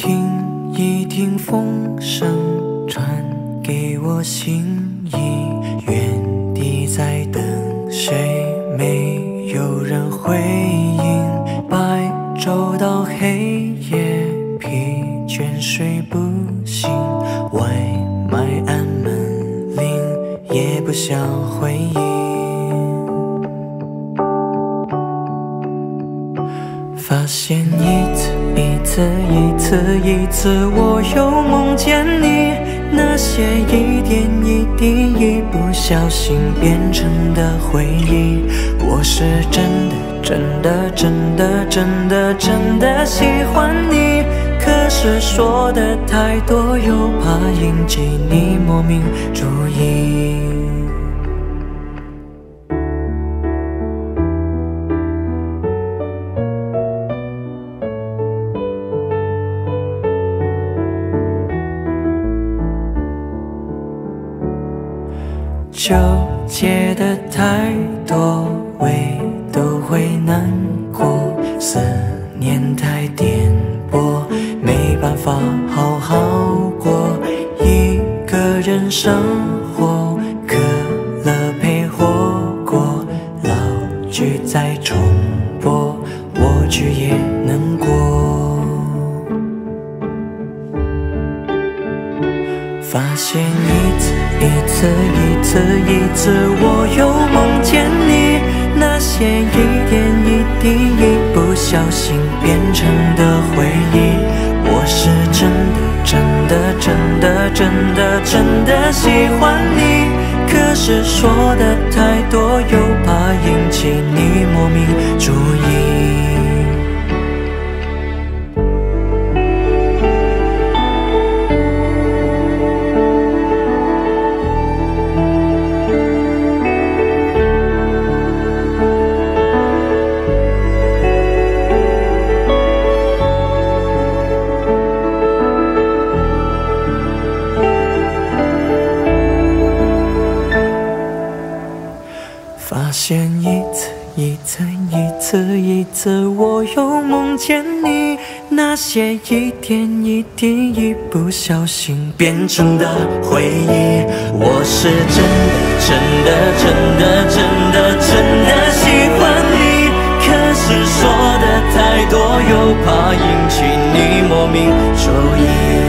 听一听风声传给我心意，原地在等谁，没有人回应。白昼到黑夜，疲倦睡不醒，外卖按门铃，也不想回应。发现一次一次，我又梦见你，那些一点一滴，一不小心变成的回忆。我是真的喜欢你，可是说的太多，又怕引起你莫名注意。纠结的太多，胃都会难过，思念太颠簸，没办法好好过。一个人生活，可乐配火锅，老剧在重播，我剧也能过。发现一次，我又梦见你，那些一点一滴，一不小心变成的回忆。我是真的喜欢你，可是说的太多，又怕引起你莫名注意。发现一次，我又梦见你，那些一点一滴，一不小心变成的回忆。我是真的喜欢你，可是说的太多，又怕引起你莫名注意。